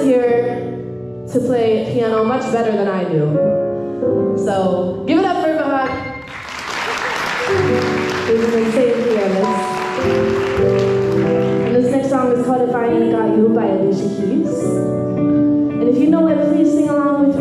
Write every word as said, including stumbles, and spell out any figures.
here to play piano much better than I do. So give it up for Vahagn. He's an insane pianist. And this next song is called If I Ain't Got You by Alicia. And if you know it, please sing along with me.